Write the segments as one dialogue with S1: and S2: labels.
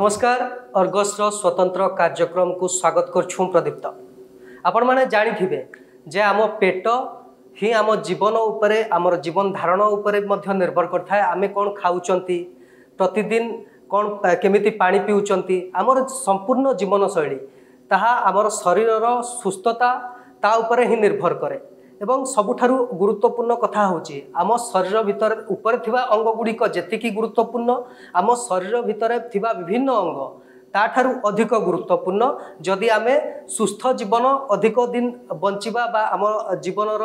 S1: नमस्कार अर्गसर स्वतंत्र कार्यक्रम को स्वागत करछुं प्रदीप्त। आपण माने जानी थिबे जे आम पेट ही आम जीवन उपरे आमर जीवन धारण उपरे मध्य निर्भर करता है। आमे कौन खाउचंती प्रतिदिन कौन केमिति पानी पिउचंती आमर संपूर्ण जीवन शैली ताहा आमर शरीरर सुस्थता ता उपरे ही निर्भर करे। एवं सबुठारु गुरुत्वपूर्ण कथा होची आम शरीर भितर ऊपर थिबा अंग गुड़िक जेतिकी गुरुत्वपूर्ण आम शरीर भितर थिबा विभिन्न अंग ताठारु अधिक गुरुत्वपूर्ण। जदि आमे सुस्थ जीवन अधिक दिन बंचिबा बा आम जीवनर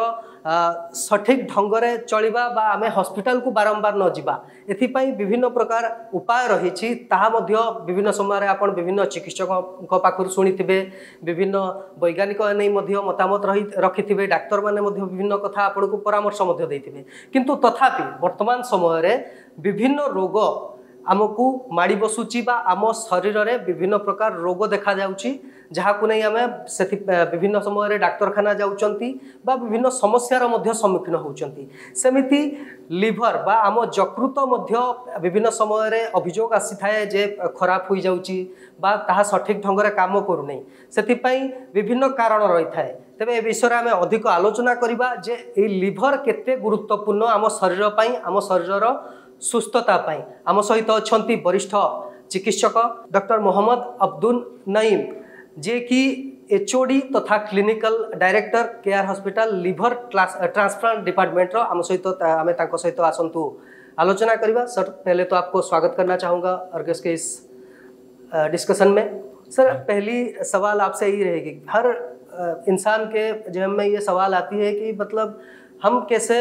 S1: सठिक ढंगरे चलिबा बा आमे हॉस्पिटल को बारंबार न जिबा एथिपाई विभिन्न प्रकार उपाय रही ताहा मध्य विभिन्न समय आपण विभिन्न चिकित्सक पाखर शुणिथिबे विभिन्न वैज्ञानिक नै मध्य मतामत रखिथिबे डाक्तर माने मध्य विभिन्न कथा आपण को परामर्श मध्य दैथिबे। किंतु तथापि वर्तमान समय रे विभिन्न रोग आमको माड़ी बसुची बा आम शरीर रे विभिन्न प्रकार रोग देखा जाउची जहाँ को नहीं आमे सेति विभिन्न समय रे डाक्तरखाना जाउचंती बा विभिन्न समस्यार मध्य सम्मुखीन होउचंती। सेमिति लिवर बा आम यकृत मध्य विभिन्न समय रे अभियोग आसी थाए जे खराब होई जाउची बा ताहा सठिक ढंग रे काम करू नै सेति पई विभिन्न कारण रही थाए। तेबे ए विषय रे आमे अधिक आलोचना करिबा जे ए लिवर केते गुरुत्वपूर्ण आम शरीर पई आम शरीरर सुस्थता पाई। आम सहित अछंती वरिष्ठ चिकित्सक डॉक्टर मोहम्मद अब्दुल नईम जे कि एचओडी तथा clinical director KR hospital liver transplant department रो आम सहित आमे तांको सहित आसंतु आलोचना करिबा। सर पहले तो आपको स्वागत करना चाहूँगा अर्गस के इस डिस्कशन में। सर पहली सवाल आपसे यही रहेगी, हर इंसान के जहन में ये सवाल आती है कि मतलब हम कैसे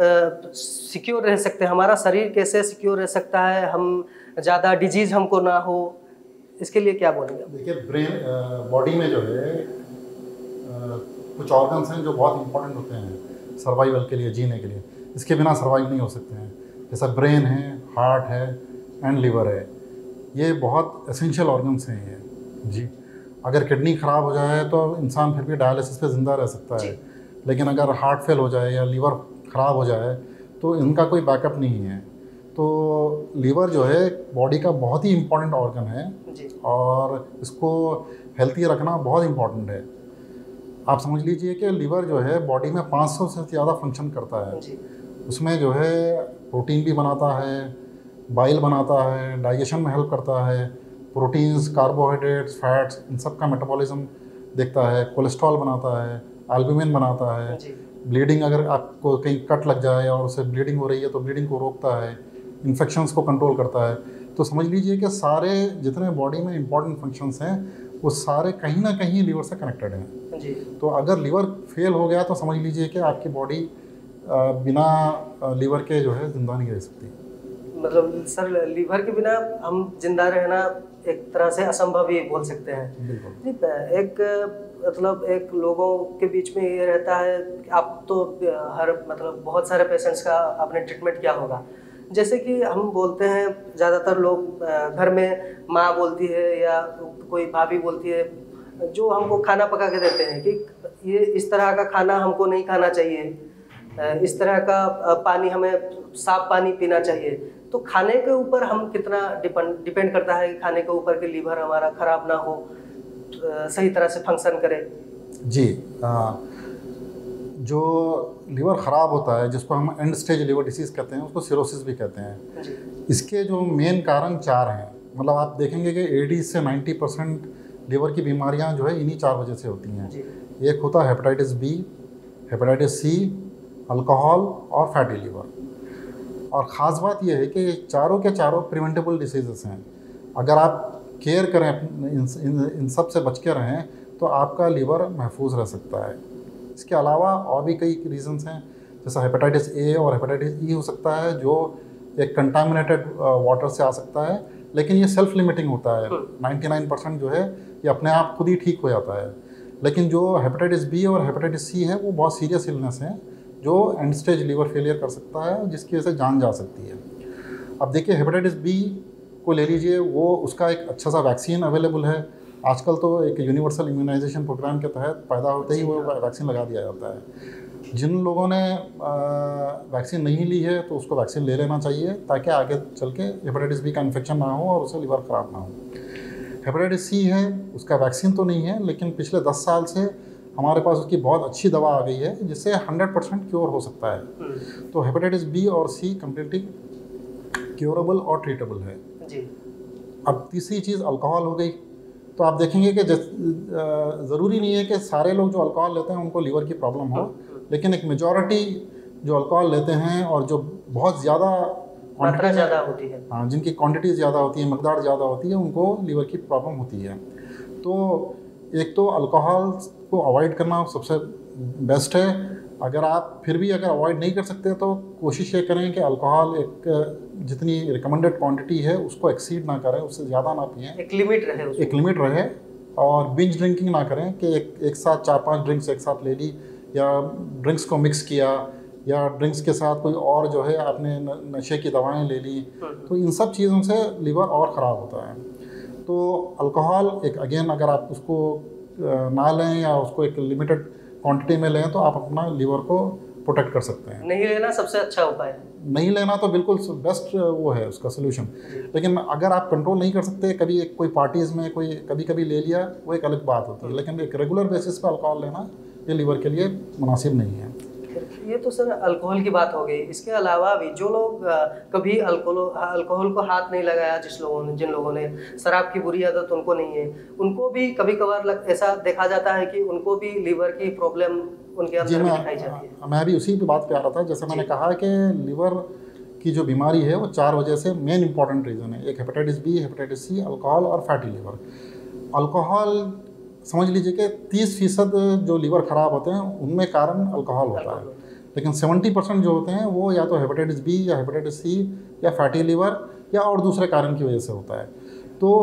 S1: सिक्योर रह सकते हैं, हमारा शरीर कैसे सिक्योर रह सकता है, हम ज़्यादा डिजीज़ हमको ना हो, इसके लिए क्या बोलेंगे?
S2: देखिए ब्रेन बॉडी में जो है कुछ ऑर्गन्स हैं जो बहुत इंपॉर्टेंट होते हैं सर्वाइवल के लिए, जीने के लिए। इसके बिना सर्वाइव नहीं हो सकते हैं। जैसा ब्रेन है, हार्ट है एंड लिवर है, ये बहुत एसेंशियल ऑर्गन्स हैं ये जी। अगर किडनी ख़राब हो जाए तो इंसान फिर भी डायलिसिस पे ज़िंदा रह सकता है, लेकिन अगर हार्ट फेल हो जाए या लीवर ख़राब हो जाए तो इनका कोई बैकअप नहीं है। तो लीवर जो है बॉडी का बहुत ही इम्पॉर्टेंट ऑर्गन है और इसको हेल्थी रखना बहुत इम्पॉर्टेंट है। आप समझ लीजिए कि लीवर जो है बॉडी में 500 से ज़्यादा फंक्शन करता है। उसमें जो है प्रोटीन भी बनाता है, बाइल बनाता है, डाइजेशन में हेल्प करता है, प्रोटीन्स, कार्बोहाइड्रेट्स, फैट्स, इन सब का मेटाबॉलिज्म देखता है, कोलेस्ट्रॉल बनाता है, एल्बुमिन बनाता है, ब्लीडिंग अगर आपको कहीं कट लग जाए और उससे ब्लीडिंग हो रही है तो ब्लीडिंग को रोकता है, इन्फेक्शंस को कंट्रोल करता है। तो समझ लीजिए कि सारे जितने बॉडी में इंपॉर्टेंट फंक्शंस हैं वो सारे कहीं ना कहीं लीवर से कनेक्टेड हैं जी। तो अगर लीवर फेल हो गया तो समझ लीजिए कि आपकी बॉडी बिना लीवर के जो है जिंदा नहीं रह सकती।
S1: मतलब सर लीवर के बिना हम जिंदा रहना एक तरह से असंभव ही बोल सकते हैं। बिल्कुल। एक एक लोगों के बीच में ये रहता है, आप तो हर मतलब बहुत सारे पेशेंट्स का आपने ट्रीटमेंट किया होगा, जैसे कि हम बोलते हैं ज़्यादातर लोग घर में माँ बोलती है या कोई भाभी बोलती है जो हमको खाना पका के देते हैं कि ये इस तरह का खाना हमको नहीं खाना चाहिए, इस तरह का पानी हमें साफ पानी पीना चाहिए। तो खाने के ऊपर हम कितना डिपेंड करता है कि खाने के ऊपर के लीवर हमारा ख़राब ना हो, सही तरह से फंक्शन करे
S2: जी। जो लीवर ख़राब होता है जिसको हम एंड स्टेज लीवर डिसीज़ कहते हैं, उसको सिरोसिस भी कहते हैं जी। इसके जो मेन कारण 4 हैं। मतलब आप देखेंगे कि 80 से 90% लीवर की बीमारियां जो है इन्हीं 4 वजह से होती हैं। एक होता है hepatitis B, hepatitis C, alcohol और फैटी लीवर। और ख़ास बात यह है कि चारों के चारों प्रिवेंटेबल डिसीज़ेस हैं। अगर आप केयर करें, इन सब से बच के रहें तो आपका लीवर महफूज रह सकता है। इसके अलावा और भी कई रीजंस हैं, जैसा हेपेटाइटिस ए और हेपेटाइटिस ई हो सकता है जो एक कंटामिनेटेड वाटर से आ सकता है, लेकिन ये सेल्फ लिमिटिंग होता है। 99% जो है ये अपने आप खुद ही ठीक हो जाता है। लेकिन जो हेपेटाइटिस बी और हेपेटाइटिस सी है वो बहुत सीरियस इलनेस हैं जो एंड स्टेज लीवर फेलियर कर सकता है, जिसकी वजह से जान जा सकती है। अब देखिए हेपेटाइटिस बी को ले लीजिए, वो उसका एक अच्छा सा वैक्सीन अवेलेबल है आजकल तो एक यूनिवर्सल इम्यूनाइजेशन प्रोग्राम के तहत पैदा होते ही वो वैक्सीन लगा दिया जाता है। जिन लोगों ने वैक्सीन नहीं ली है तो उसको वैक्सीन ले लेना चाहिए, ताकि आगे चल के हेपेटाइटिस बी का इन्फेक्शन ना हो और उसे लिवर ख़राब ना हो। हेपेटाइटिस सी है, उसका वैक्सीन तो नहीं है, लेकिन पिछले 10 साल से हमारे पास उसकी बहुत अच्छी दवा आ गई है जिससे 100% क्योर हो सकता है। तो हेपेटाइटिस बी और सी कम्प्लीटली क्योरेबल और ट्रीटेबल है
S1: जी।
S2: अब तीसरी चीज़ अल्कोहल हो गई। तो आप देखेंगे कि ज़रूरी नहीं है कि सारे लोग जो अल्कोहल लेते हैं उनको लीवर की प्रॉब्लम हो, लेकिन एक मेजॉरिटी जो अल्कोहल लेते हैं और जो बहुत ज़्यादा
S1: मात्रा ज़्यादा होती है,
S2: हाँ, जिनकी क्वांटिटी ज़्यादा होती है, मकदार ज़्यादा होती है, उनको लीवर की प्रॉब्लम होती है। तो एक तो अल्कोहल को अवॉइड करना सबसे बेस्ट है। अगर आप फिर भी अगर अवॉइड नहीं कर सकते तो कोशिश ये करें कि अल्कोहल एक जितनी रिकमेंडेड क्वांटिटी है उसको एक्सीड ना करें, उससे ज़्यादा ना पिएं,
S1: एक लिमिट रहे उसमें।
S2: एक लिमिट रहे। और बिंज ड्रिंकिंग ना करें कि एक साथ 4-5 ड्रिंक्स एक साथ ले ली, या ड्रिंक्स को मिक्स किया, या ड्रिंक्स के साथ कोई और जो है आपने नशे की दवाएं ले ली। तो इन सब चीज़ों से लिवर और ख़राब होता है। तो अल्कोहल एक अगेन अगर आप उसको ना लें या उसको एक लिमिटेड क्वांटिटी में लें तो आप अपना लिवर को प्रोटेक्ट कर सकते हैं।
S1: नहीं लेना सबसे अच्छा उपाय है।
S2: नहीं लेना तो बिल्कुल बेस्ट वो है उसका सोल्यूशन। लेकिन अगर आप कंट्रोल नहीं कर सकते, कभी एक कोई पार्टीज़ में कोई कभी कभी ले लिया, वो एक अलग बात होती है, लेकिन एक रेगुलर बेसिस पर अल्कोहल लेना ये लीवर के लिए मुनासिब नहीं है।
S1: ये तो सर अल्कोहल की बात हो गई। इसके अलावा भी जो लोग कभी अल्कोहल को हाथ नहीं लगाया, जिन लोगों ने शराब की बुरी आदत उनको नहीं है, उनको भी कभी कभार ऐसा देखा जाता है कि उनको भी लीवर की प्रॉब्लम उनके अंदर दिखाई जाती है।
S2: मैं भी उसी पे बात पे आ रहा था। जैसे मैंने कहा कि लीवर की जो बीमारी है वो 4 वजह से मेन इंपॉर्टेंट रीज़न है। एक hepatitis B, hepatitis C, alcohol और फैटी लिवर। अल्कोहल समझ लीजिए कि 30% जो लीवर ख़राब होते हैं उनमें कारण अल्कोहल होता है, लेकिन 70% जो होते हैं वो या तो हेपेटाइटिस बी या हेपेटाइटिस सी या फैटी लिवर या और दूसरे कारण की वजह से होता है। तो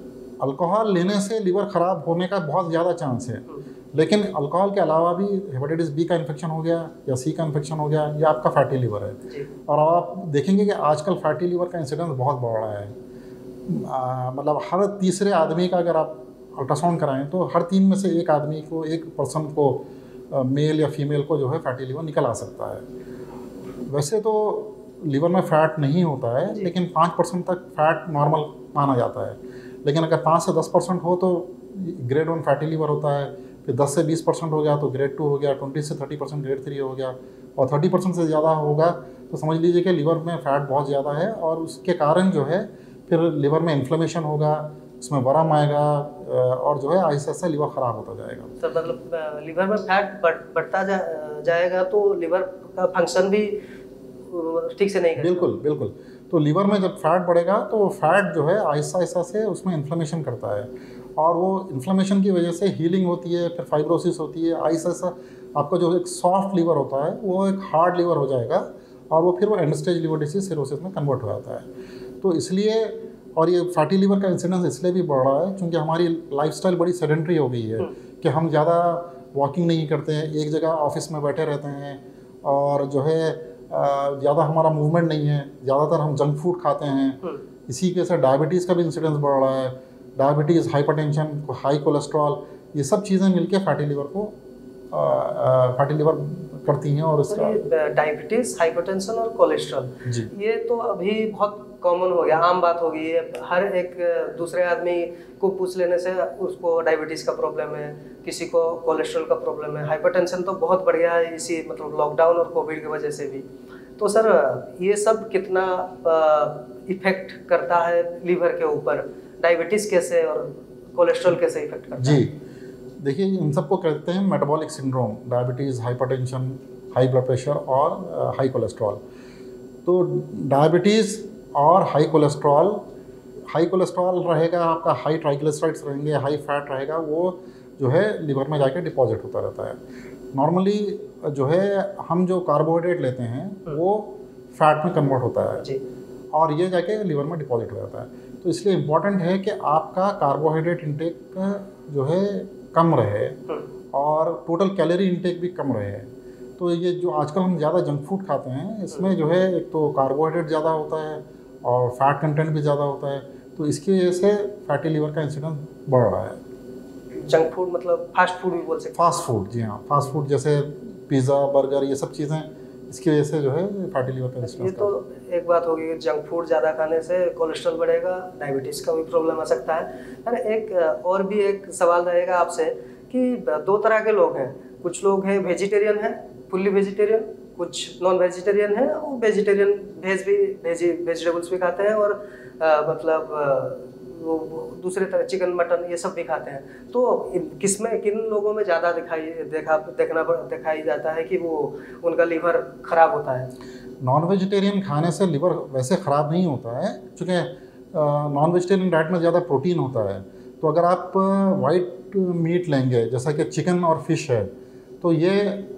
S2: अल्कोहल लेने से लीवर ख़राब होने का बहुत ज़्यादा चांस है। लेकिन अल्कोहल के अलावा भी हेपेटाइटिस बी का इन्फेक्शन हो गया या सी का इन्फेक्शन हो गया या आपका फैटी लिवर है। और आप देखेंगे कि आजकल फैटी लिवर का इंसिडेंस बहुत बढ़ रहा है। मतलब हर तीसरे आदमी का अगर आप अल्ट्रासाउंड कराएं तो हर 3 में से एक आदमी को, एक पर्सन को, मेल या फीमेल को जो है फैटी लिवर निकल आ सकता है। वैसे तो लिवर में फ़ैट नहीं होता है, लेकिन 5% तक फ़ैट नॉर्मल माना जाता है। लेकिन अगर 5 से 10% हो तो ग्रेड 1 फैटी लिवर होता है। फिर 10 से 20% हो गया तो ग्रेड 2 हो गया, 20 से 30% ग्रेड 3 हो गया, और 30% से ज़्यादा होगा तो समझ लीजिए कि लिवर में फ़ैट बहुत ज़्यादा है, और उसके कारण जो है फिर लिवर में इन्फ्लेमेशन होगा, उसमें वरम आएगा, और जो है आहिस्ता आहिस्ता लिवर ख़राब होता जाएगा।
S1: सर मतलब लिवर में फैट बढ़ता जाएगा तो लिवर का फंक्शन भी ठीक से नहीं करेगा।
S2: बिल्कुल बिल्कुल। तो लिवर में जब फैट बढ़ेगा तो फैट जो है आहिस्ता आहिस्ता से उसमें इन्फ्लेमेशन करता है, और वो इन्फ्लेमेशन की वजह से हीलिंग होती है, फिर फाइब्रोसिस होती है। आहिस्ता आहिस्ता आपका जो एक सॉफ्ट लिवर होता है वो एक हार्ड लिवर हो जाएगा, और वो फिर वो end stage liver disease cirrhosis में कन्वर्ट हो जाता है। तो इसलिए, और ये फैटी लिवर का इंसिडेंस इसलिए भी बढ़ रहा है क्योंकि हमारी लाइफस्टाइल बड़ी सेडेंट्री हो गई है कि हम ज़्यादा वॉकिंग नहीं करते हैं, एक जगह ऑफिस में बैठे रहते हैं, और जो है ज़्यादा हमारा मूवमेंट नहीं है, ज़्यादातर हम जंक फूड खाते हैं। इसी के साथ डायबिटीज़ का भी इंसिडेंस बढ़ रहा है। डायबिटीज़, हाइपरटेंशन, हाई कोलेस्ट्रॉल, ये सब चीज़ें मिलके फैटी लिवर करती हैं। और इसका
S1: डायबिटीज़, हाइपरटेंशन और कोलेस्ट्रॉल, ये तो अभी बहुत कॉमन हो गया, आम बात हो गई है। हर एक दूसरे आदमी को पूछ लेने से उसको डायबिटीज़ का प्रॉब्लम है, किसी को कोलेस्ट्रॉल का प्रॉब्लम है। हाइपरटेंशन तो बहुत बढ़िया है इसी मतलब लॉकडाउन और कोविड की वजह से भी। तो सर ये सब कितना इफेक्ट करता है लीवर के ऊपर? डायबिटीज़ कैसे और कोलेस्ट्रॉल कैसे इफेक्ट करता है?
S2: जी देखिए, इन सबको कहते हैं metabolic syndrome. Diabetes, hypertension, high blood pressure और हाई कोलेस्ट्रॉल। तो डायबिटीज़ और हाई कोलेस्ट्रॉल रहेगा, आपका हाई ट्राइग्लिसराइड्स रहेंगे, हाई फैट रहेगा, वो जो है लिवर में जाके डिपॉजिट होता रहता है। नॉर्मली जो है हम जो कार्बोहाइड्रेट लेते हैं वो फैट में कन्वर्ट होता है
S1: जी,
S2: और ये जाके लिवर में डिपॉजिट हो जाता है। तो इसलिए इम्पॉर्टेंट है कि आपका कार्बोहाइड्रेट इंटेक जो है कम रहे और टोटल कैलोरी इंटेक भी कम रहे। तो ये जो आजकल हम ज़्यादा जंक फूड खाते हैं इसमें जो है एक तो कार्बोहाइड्रेट ज़्यादा होता है और फैट कंटेंट भी ज़्यादा होता है, तो इसकी वजह से फैटी लिवर का इंसिडेंस बढ़ रहा है।
S1: जंक फूड मतलब फास्ट फूड भी बोल सकते
S2: फास्ट फूड, जी हाँ, फास्ट फूड जैसे पिज़्ज़ा, बर्गर, ये सब चीज़ें, इसकी वजह से जो है फैटी लिवर का
S1: हैं। ये
S2: इंसिडेंस
S1: तो एक बात होगी कि जंक फूड ज़्यादा खाने से कोलेस्ट्रॉल बढ़ेगा, डायबिटीज़ का भी प्रॉब्लम आ सकता है। अरे एक और भी एक सवाल रहेगा आपसे कि दो तरह के लोग हैं, कुछ लोग हैं वेजिटेरियन हैं, फुल्ली वेजिटेरियन, कुछ नॉन वेजिटेरियन है, वो वेजिटेरियन वेजिटेबल्स भी खाते हैं और वो दूसरे तरह चिकन मटन ये सब भी खाते हैं। तो किन लोगों में ज़्यादा दिखाई जाता है कि वो उनका लीवर खराब होता है?
S2: नॉन वेजिटेरियन खाने से लिवर वैसे ख़राब नहीं होता है, क्योंकि नॉन वेजिटेरियन डाइट में ज़्यादा प्रोटीन होता है। तो अगर आप वाइट मीट लेंगे जैसा कि चिकन और फिश है, तो ये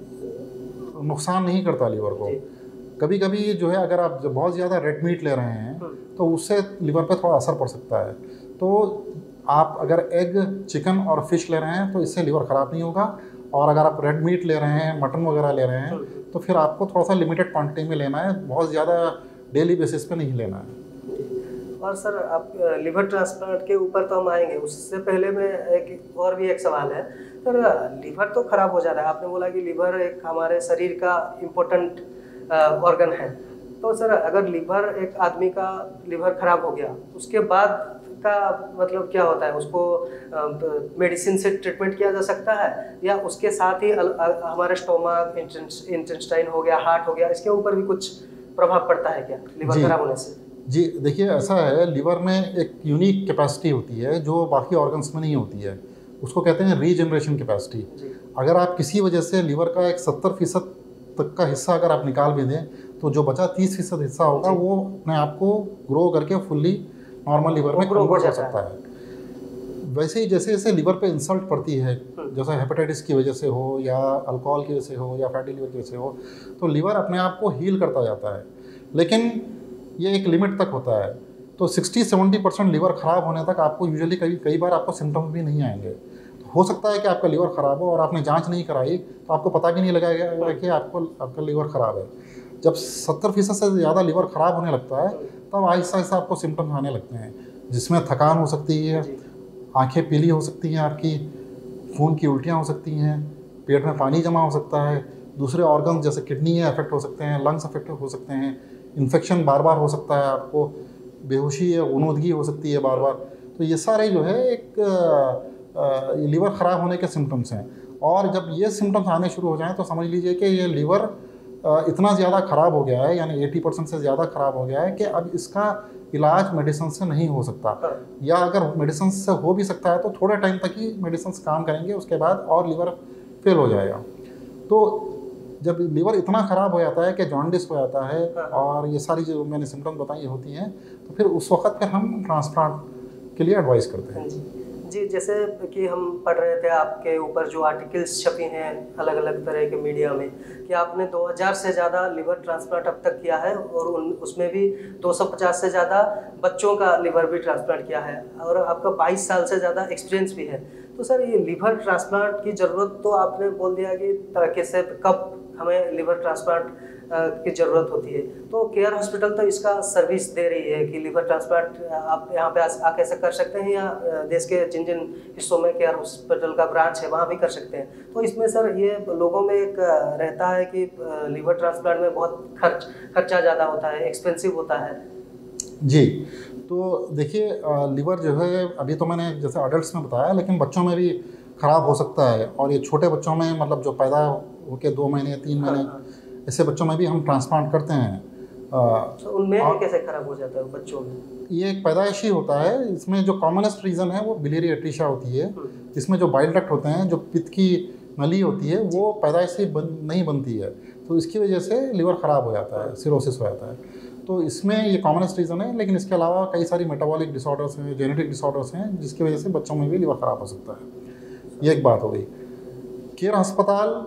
S2: नुकसान नहीं करता लीवर को। कभी कभी जो है अगर आप बहुत ज़्यादा रेड मीट ले रहे हैं तो उससे लिवर पे थोड़ा असर पड़ सकता है। तो आप अगर एग, चिकन और फिश ले रहे हैं तो इससे लिवर ख़राब नहीं होगा। और अगर आप रेड मीट ले रहे हैं, मटन वगैरह ले रहे हैं, तो फिर आपको थोड़ा सा लिमिटेड क्वांटिटी में लेना है, बहुत ज़्यादा डेली बेसिस पे नहीं लेना है।
S1: और सर आप लिवर ट्रांसप्लांट के ऊपर तो हम आएंगे, उससे पहले में एक सवाल है सर। लिवर तो खराब हो जाता है, आपने बोला कि लिवर एक हमारे शरीर का इम्पोर्टेंट ऑर्गन है। तो सर अगर एक आदमी का लिवर खराब हो गया, उसके बाद का मतलब क्या होता है? उसको मेडिसिन से ट्रीटमेंट किया जा सकता है या उसके साथ ही हमारे स्टोमक, इंटेस्टाइन हो गया, हार्ट हो गया, इसके ऊपर भी कुछ प्रभाव पड़ता है क्या लिवर खराब होने से?
S2: जी देखिए, ऐसा है, लिवर में एक यूनिक कैपेसिटी होती है जो बाकी ऑर्गन्स में नहीं होती है। उसको कहते हैं रीजनरेशन कैपेसिटी। अगर आप किसी वजह से लिवर का एक 70% तक का हिस्सा अगर आप निकाल भी दें, तो जो बचा 30% हिस्सा होगा वो अपने आप को ग्रो करके फुल्ली नॉर्मल लिवर में कन्वर्ट हो सकता है। वैसे ही जैसे जैसे लिवर पे इंसल्ट पड़ती है, जैसे हेपेटाइटिस की वजह से हो या अल्कोहल की वजह से हो या फैटी लिवर की वजह से हो, तो लिवर अपने आप को हील करता जाता है। लेकिन ये एक लिमिट तक होता है। तो 60-70% लिवर ख़राब होने तक आपको यूजुअली कई बार आपको सिम्टम्स भी नहीं आएंगे। तो हो सकता है कि आपका लिवर ख़राब हो और आपने जांच नहीं कराई तो आपको पता भी नहीं लगाएगा कि आपका लिवर ख़राब है। जब 70% से ज़्यादा लिवर ख़राब होने लगता है तब आहिस्ता आहिस्ता आपको सिम्टम्स आने लगते हैं, जिसमें थकान हो सकती है, आँखें पीली हो सकती हैं आपकी, खून की उल्टियाँ हो सकती हैं, पेट में पानी जमा हो सकता है, दूसरे ऑर्गन जैसे किडनी अफेक्ट हो सकते हैं, लंग्स अफेक्ट हो सकते हैं, इन्फेक्शन बार बार हो सकता है, आपको बेहोशी या गुनोदगी हो सकती है बार बार। तो ये सारे जो है एक लीवर ख़राब होने के सिम्टम्स हैं। और जब ये सिम्टम्स आने शुरू हो जाएं तो समझ लीजिए कि ये लीवर इतना ज़्यादा ख़राब हो गया है, यानी 80% से ज़्यादा ख़राब हो गया है कि अब इसका इलाज मेडिसिन से नहीं हो सकता, या अगर मेडिसिन से हो भी सकता है तो थोड़े टाइम तक ही मेडिसिन काम करेंगे, उसके बाद और लीवर फेल हो जाएगा। तो जब लीवर इतना ख़राब हो जाता है कि जॉन्डिस हो जाता है और ये सारी जो मैंने सिम्टम्स बताई होती हैं, तो फिर उस वक्त फिर हम ट्रांसप्लांट के लिए एडवाइस करते हैं।
S1: जी, जैसे कि हम पढ़ रहे थे आपके ऊपर जो आर्टिकल्स छपे हैं अलग अलग तरह के मीडिया में कि आपने 2000 से ज़्यादा लिवर ट्रांसप्लांट अब तक किया है और उसमें भी 250 से ज़्यादा बच्चों का लिवर भी ट्रांसप्लांट किया है और आपका 22 साल से ज़्यादा एक्सपीरियंस भी है। तो सर ये लिवर ट्रांसप्लांट की ज़रूरत तो आपने बोल दिया कि कैसे कब हमें लिवर ट्रांसप्लांट की ज़रूरत होती है, तो केयर हॉस्पिटल तो इसका सर्विस दे रही है कि लिवर ट्रांसप्लांट आप यहाँ पे आके ऐसा कर सकते हैं, या देश के जिन जिन हिस्सों में केयर हॉस्पिटल का ब्रांच है वहाँ भी कर सकते हैं। तो इसमें सर ये लोगों में एक रहता है कि लिवर ट्रांसप्लांट में बहुत खर्चा ज़्यादा होता है, एक्सपेंसिव होता है। जी,
S2: तो देखिए लिवर जो है अभी तो मैंने जैसे अडल्ट में बताया, लेकिन बच्चों में भी ख़राब हो सकता है। और ये छोटे बच्चों में मतलब जो पैदा होकर 2 महीने 3 महीने ऐसे बच्चों में भी हम ट्रांसप्लांट करते हैं।
S1: तो उनमें कैसे ख़राब हो जाता है बच्चों में?
S2: ये एक पैदाइशी होता है। इसमें जो कॉमनेस्ट रीज़न है वो बिलियरी एट्रीशिया होती है। इसमें जो बाइल डक्ट होते हैं, जो पित्त की नली होती है, वो पैदाइशी नहीं बनती है, तो इसकी वजह से लिवर ख़राब हो जाता है, सिरोसिस हो जाता है। तो इसमें ये कॉमनेस्ट रीज़न है, लेकिन इसके अलावा कई सारी मेटाबॉलिक डिसऑर्डर्स हैं, जेनेटिक डिसऑर्डर्स हैं, जिसकी वजह से बच्चों में भी लिवर ख़राब हो सकता है। ये एक बात हो गई। केयर अस्पताल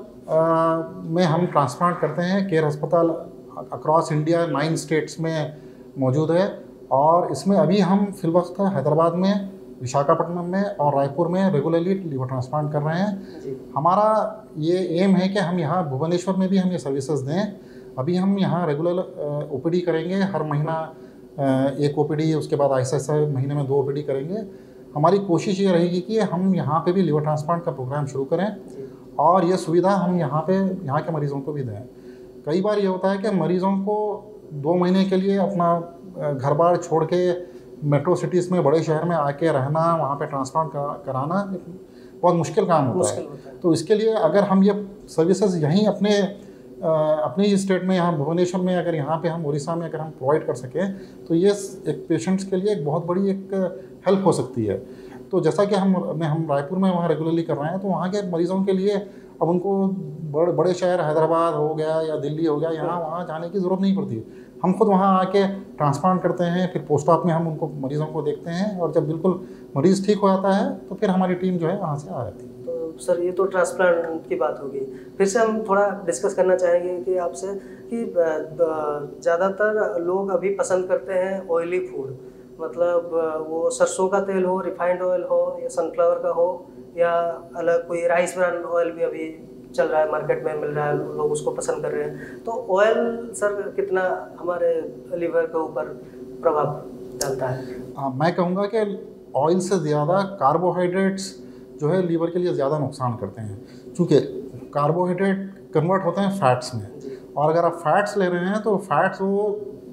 S2: में हम ट्रांसप्लांट करते हैं। केयर अस्पताल अक्रॉस इंडिया 9 स्टेट्स में मौजूद है और इसमें अभी हम फिलवक्त हैदराबाद में, विशाखापट्टनम में और रायपुर में रेगुलरली लिवर ट्रांसप्लांट कर रहे हैं। हमारा ये एम है कि हम यहाँ भुवनेश्वर में भी हम ये सर्विसेज दें। अभी हम यहाँ रेगुलर ओपीडी करेंगे, हर महीना 1 ओपीडी, उसके बाद आहिस्ता आहिस्ता महीने में 2 ओपीडी करेंगे। हमारी कोशिश ये रहेगी कि हम यहाँ पे भी लिवर ट्रांसप्लांट का प्रोग्राम शुरू करें और ये सुविधा हम यहाँ के मरीज़ों को भी दें। कई बार ये होता है कि मरीज़ों को 2 महीने के लिए अपना घर बार छोड़ के मेट्रो सिटीज़ में, बड़े शहर में आके रहना, वहाँ पे ट्रांसप्लांट कराना बहुत मुश्किल काम होता है। तो इसके लिए अगर हम ये सर्विसेज यहीं अपने ही स्टेट में, यहाँ भुवनेश्वर में, अगर यहाँ पे हम उड़ीसा में अगर हम प्रोवाइड कर सकें तो ये एक पेशेंट्स के लिए एक बहुत बड़ी एक हेल्प हो सकती है। तो जैसा कि हम रायपुर में वहाँ रेगुलरली कर रहे हैं, तो वहाँ के मरीज़ों के लिए अब उनको बड़े शहर हैदराबाद हो गया या दिल्ली हो गया, यहाँ वहाँ जाने की ज़रूरत नहीं पड़ती। हम खुद वहाँ आके ट्रांसप्लांट करते हैं, फिर पोस्ट ऑप में हम उनको मरीज़ों को देखते हैं, और जब बिल्कुल मरीज़ ठीक हो जाता है तो फिर हमारी टीम जो है वहाँ से आ जाती है।
S1: तो सर ये तो ट्रांसप्लांट की बात होगी। फिर से हम थोड़ा डिस्कस करना चाहेंगे कि आपसे कि ज़्यादातर लोग अभी पसंद करते हैं ऑयली फूड, मतलब वो सरसों का तेल हो, रिफाइंड ऑयल हो, या सनफ्लावर का हो, या अलग कोई राइस ब्रान ऑयल भी अभी चल रहा है, मार्केट में मिल रहा है, लोग उसको पसंद कर रहे हैं। तो ऑयल सर कितना हमारे लिवर के ऊपर प्रभाव डालता है?
S2: मैं कहूँगा कि ऑयल से ज़्यादा कार्बोहाइड्रेट्स जो है लीवर के लिए ज़्यादा नुकसान करते हैं, क्योंकि कार्बोहाइड्रेट कन्वर्ट होते हैं फैट्स में, और अगर आप फैट्स ले रहे हैं तो फैट्स वो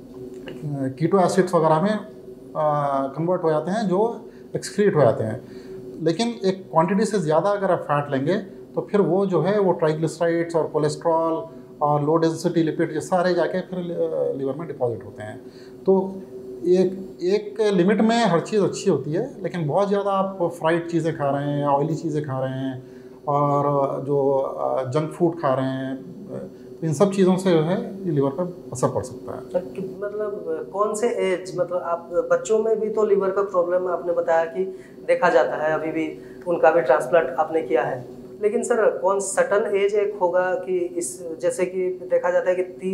S2: कीटो एसिड्स वगैरह में कन्वर्ट हो जाते हैं, जो एक्सक्रीट हो जाते हैं। लेकिन एक क्वांटिटी से ज़्यादा अगर आप फैट लेंगे तो फिर वो जो है वो ट्राइग्लिसराइड्स और कोलेस्ट्रॉल और लो डेंसिटी लिपिड, ये सारे जाके फिर लीवर में डिपॉजिट होते हैं। तो एक लिमिट में हर चीज़ अच्छी होती है, लेकिन बहुत ज़्यादा आप फ्राइड चीज़ें खा रहे हैं, ऑयली चीज़ें खा रहे हैं, और जो जंक फूड खा रहे हैं, तो इन सब चीज़ों से जो है ये लीवर पर असर पड़ सकता है।
S1: मतलब कौन से एज, मतलब आप बच्चों में भी तो लीवर का प्रॉब्लम आपने बताया कि देखा जाता है, अभी भी उनका भी ट्रांसप्लांट आपने किया है, लेकिन सर कौन सटन एज एक होगा कि इस, जैसे कि देखा जाता है कि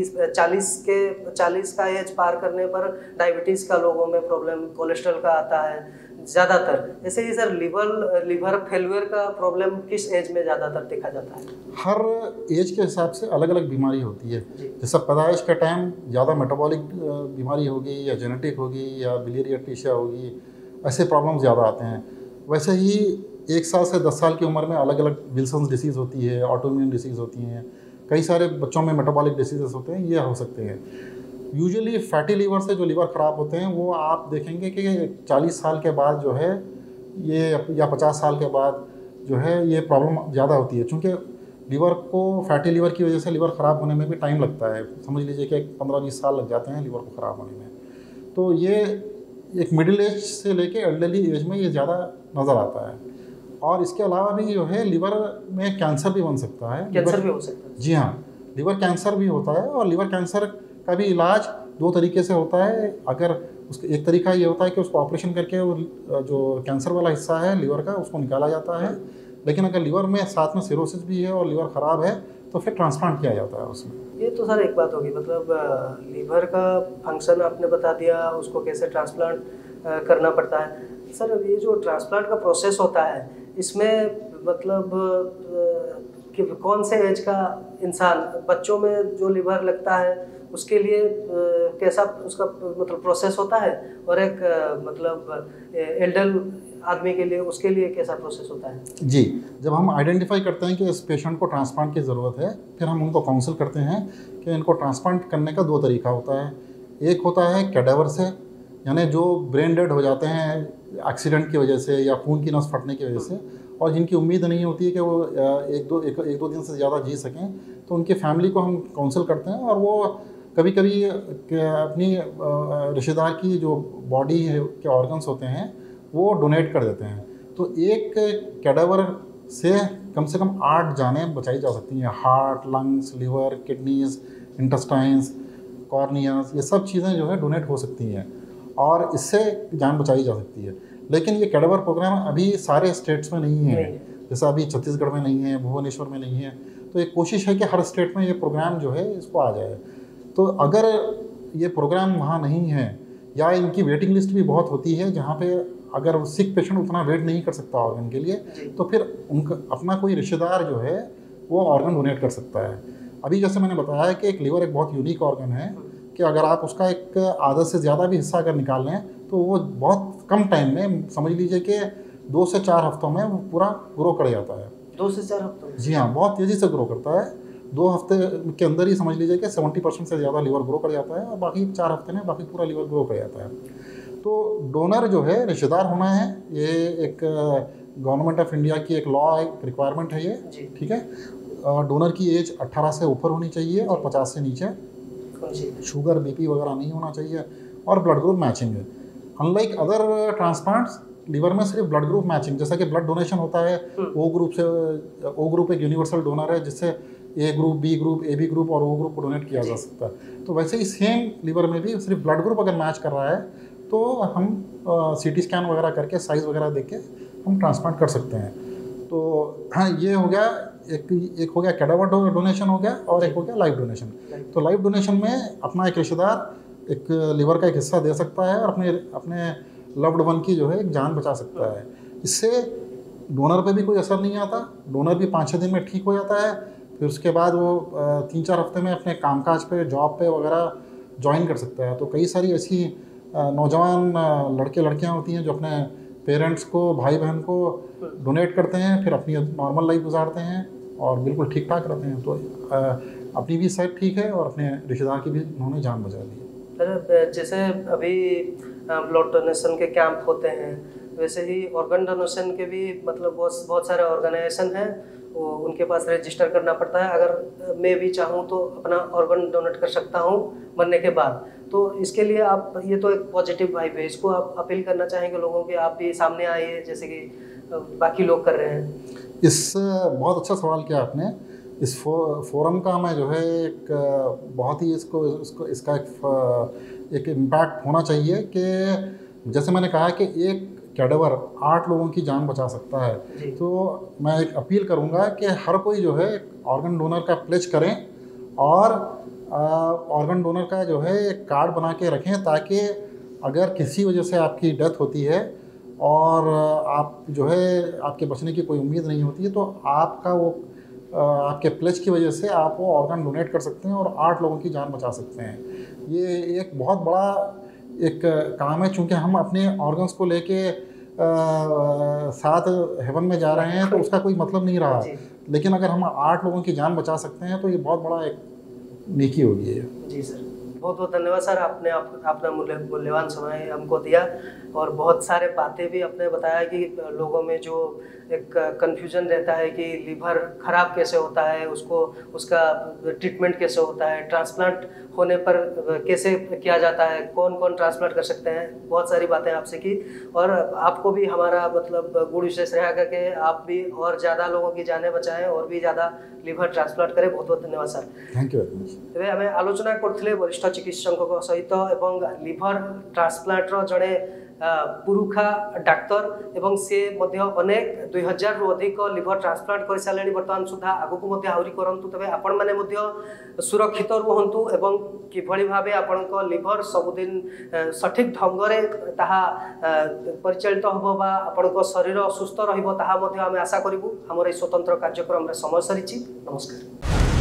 S1: 40 का एज पार करने पर डायबिटीज़ का लोगों में प्रॉब्लम, कोलेस्ट्रॉल का आता है ज़्यादातर। ऐसे ही सर लिवर फेलियर का प्रॉब्लम किस एज में ज़्यादातर देखा जाता है?
S2: हर एज के हिसाब से अलग अलग बीमारी होती है। जैसा पैदाइश का टाइम ज़्यादा मेटाबॉलिक बीमारी होगी, या जेनेटिक होगी, या बिलियरी एटरीशिया होगी, ऐसे प्रॉब्लम ज़्यादा आते हैं। वैसे ही 1 साल से 10 साल की उम्र में अलग अलग विल्सन्स डिसीज़ होती है, ऑटोइम्यून डिसीज़ होती हैं, कई सारे बच्चों में मेटाबॉलिक डिसीजेस होते हैं, ये हो सकते हैं। यूजुअली फैटी लीवर से जो लीवर ख़राब होते हैं वो आप देखेंगे कि 40 साल के बाद जो है ये, या 50 साल के बाद जो है ये प्रॉब्लम ज़्यादा होती है, क्योंकि लीवर को, फैटी लीवर की वजह से लीवर ख़राब होने में भी टाइम लगता है। समझ लीजिए कि 15-20 साल लग जाते हैं लीवर को ख़राब होने में। तो ये एक मिडिल एज से लेके एल्डरली एज में ये ज़्यादा नज़र आता है। और इसके अलावा भी जो है लीवर में कैंसर भी बन सकता है।
S1: कैंसर भी हो सकता है?
S2: जी हाँ, लीवर कैंसर भी होता है, और लीवर कैंसर का भी इलाज 2 तरीके से होता है। अगर उसका एक तरीका ये होता है कि उसको ऑपरेशन करके वो जो कैंसर वाला हिस्सा है लीवर का उसको निकाला जाता है, लेकिन अगर लीवर में साथ में सिरोसिस भी है और लीवर ख़राब है तो फिर ट्रांसप्लांट किया जाता है उसमें।
S1: ये तो सर एक बात होगी, मतलब लीवर का फंक्शन आपने बता दिया, उसको कैसे ट्रांसप्लांट करना पड़ता है। सर ये जो ट्रांसप्लांट का प्रोसेस होता है, इसमें मतलब कि कौन से एज का इंसान, बच्चों में जो लीवर लगता है उसके लिए कैसा उसका मतलब प्रोसेस होता है, और एक मतलब एल्डर आदमी के लिए, उसके लिए कैसा प्रोसेस होता है? जी,
S2: जब हम आइडेंटिफाई करते हैं कि इस पेशेंट को ट्रांसप्लांट की ज़रूरत है, फिर हम उनको काउंसिल करते हैं कि इनको ट्रांसप्लांट करने का 2 तरीका होता है। एक होता है कैडेवर से, यानी जो ब्रेन डेड हो जाते हैं एक्सीडेंट की वजह से या खून की नस फटने की वजह से, और जिनकी उम्मीद नहीं होती है कि वो एक दो दिन से ज़्यादा जी सकें, तो उनकी फैमिली को हम काउंसिल करते हैं, और वो कभी कभी अपनी रिश्तेदार की जो बॉडी के ऑर्गन्स होते हैं वो डोनेट कर देते हैं। तो एक कैडेवर से कम 8 जानें बचाई जा सकती हैं। Heart, lungs, liver, kidneys, intestines, corneas, ये सब चीज़ें जो है डोनेट हो सकती हैं, और इससे जान बचाई जा सकती है। लेकिन ये कैडेवर प्रोग्राम अभी सारे स्टेट्स में नहीं है, जैसा अभी छत्तीसगढ़ में नहीं है, भुवनेश्वर में नहीं है। तो एक कोशिश है कि हर स्टेट में ये प्रोग्राम जो है इसको आ जाए। तो अगर ये प्रोग्राम वहाँ नहीं है, या इनकी वेटिंग लिस्ट भी बहुत होती है, जहाँ पे अगर सिक पेशेंट उतना वेट नहीं कर सकता ऑर्गन के लिए, तो फिर उनका अपना कोई रिश्तेदार जो है वो ऑर्गन डोनेट कर सकता है। अभी जैसे मैंने बताया कि एक लीवर एक बहुत यूनिक ऑर्गन है, कि अगर आप उसका एक आधा से ज़्यादा भी हिस्सा अगर निकाल लें तो वो बहुत कम टाइम में, समझ लीजिए कि 2 से 4 हफ्तों में वो पूरा ग्रो कर जाता है।
S1: 2 से 4 हफ्तों में?
S2: जी हाँ, बहुत तेज़ी से ग्रो करता है। 2 हफ्ते के अंदर ही समझ लीजिए कि 70% से ज़्यादा लीवर ग्रो कर जाता है और बाकी 4 हफ्ते में बाकी पूरा लीवर ग्रो कर जाता है। तो डोनर जो है रिश्तेदार होना है, ये एक गवर्नमेंट ऑफ इंडिया की एक लॉ, एक रिक्वायरमेंट है ये, ठीक है। डोनर की एज 18 से ऊपर होनी चाहिए और 50 से नीचे। शुगर बीपी वगैरह नहीं होना चाहिए और ब्लड ग्रुप मैचिंग है। अनलाइक अदर ट्रांसप्लांट्स, लीवर में सिर्फ ब्लड ग्रुप मैचिंग, जैसा कि ब्लड डोनेशन होता है ओ ग्रुप से, ओ ग्रुप एक यूनिवर्सल डोनर है जिससे A group, B group, A B group और ओ ग्रुप को डोनेट किया जा सकता है। तो वैसे ही सेम लीवर में भी सिर्फ ब्लड ग्रुप अगर मैच कर रहा है तो हम CT स्कैन वगैरह करके साइज़ वगैरह देख के हम ट्रांसप्लांट कर सकते हैं। तो हाँ, ये हो गया, एक हो गया कैडावर डोनेशन हो गया और एक हो गया लाइव डोनेशन। तो लाइव डोनेशन में अपना एक रिश्तेदार एक लीवर का एक हिस्सा दे सकता है और अपने लव्ड वन की जो है एक जान बचा सकता है। इससे डोनर पे भी कोई असर नहीं आता, डोनर भी 5-6 दिन में ठीक हो जाता है। फिर उसके बाद वो 3-4 हफ्ते में अपने कामकाज पे, जॉब पे वगैरह ज्वाइन कर सकता है। तो कई सारी ऐसी नौजवान लड़के लड़कियां होती हैं जो अपने पेरेंट्स को, भाई बहन को डोनेट करते हैं, फिर अपनी नॉर्मल लाइफ गुजारते हैं और बिल्कुल ठीक ठाक रहते हैं। तो अपनी भी सेहत ठीक है और अपने रिश्तेदार की भी उन्होंने जान बचा दी।
S1: जैसे अभी ब्लड डोनेशन के कैंप होते हैं, वैसे ही ऑर्गन डोनेशन के भी मतलब बहुत सारे ऑर्गेनाइजेशन हैं, वो उनके पास रजिस्टर करना पड़ता है। अगर मैं भी चाहूँ तो अपना ऑर्गन डोनेट कर सकता हूँ मरने के बाद। तो इसके लिए आप, ये तो एक पॉजिटिव वाइब है, इसको आप अपील करना चाहेंगे लोगों के, आप भी सामने आइए जैसे कि बाकी लोग कर रहे हैं।
S2: बहुत अच्छा सवाल किया आपने। इस फोरम का मैं जो है एक बहुत ही इसका एक इम्पैक्ट होना चाहिए कि जैसे मैंने कहा कि एक कैडावर 8 लोगों की जान बचा सकता है। तो मैं एक अपील करूंगा कि हर कोई जो है ऑर्गन डोनर का प्लेज करें और ऑर्गन डोनर का जो है एक कार्ड बना के रखें, ताकि अगर किसी वजह से आपकी डेथ होती है और आप जो है आपके बचने की कोई उम्मीद नहीं होती है, तो आपका वो आपके प्लेज की वजह से आप वो ऑर्गन डोनेट कर सकते हैं और 8 लोगों की जान बचा सकते हैं। ये एक बहुत बड़ा एक काम है, चूँकि हम अपने ऑर्गन्स को लेके साथ हेवन में जा रहे हैं तो उसका कोई मतलब नहीं रहा। लेकिन अगर हम 8 लोगों की जान बचा सकते हैं तो ये बहुत बड़ा एक नेकी होगी है।
S1: जी सर, बहुत बहुत धन्यवाद सर, आपने अपना मूल्यवान समय हमको दिया और बहुत सारे बातें भी आपने बताया कि लोगों में जो एक कन्फ्यूजन रहता है कि लीवर खराब कैसे होता है, उसका ट्रीटमेंट कैसे होता है, ट्रांसप्लांट होने पर कैसे किया जाता है, कौन कौन ट्रांसप्लांट कर सकते हैं, बहुत सारी बातें आपसे की। और आपको भी हमारा मतलब गुण विशेष रहेगा कि आप भी और ज़्यादा लोगों की जानें बचाएं और भी ज़्यादा लिभर ट्रांसप्लांट करें। बहुत बहुत धन्यवाद sir.
S2: Thank you very much.
S1: तेज आम आलोचना करते वरिष्ठ चिकित्सक सहित एवं लिभर ट्रांसप्लांटर जड़े पुरुखा डाक्तर एवं से अनेक 2000 रु अधिक लिभर ट्रांसप्लांट कर सारे बर्तमान सुधा आगक आहरी करूँ। तेज आपण मैंने सुरक्षित रुहतु एवं किभली भावे आपण लिभर सबुदिन सठिक ढंग से परिचालित हम आपण शरीर सुस्थ रहा आम आशा करूँ। आम स्वतंत्र कार्यक्रम समय सरी। नमस्कार।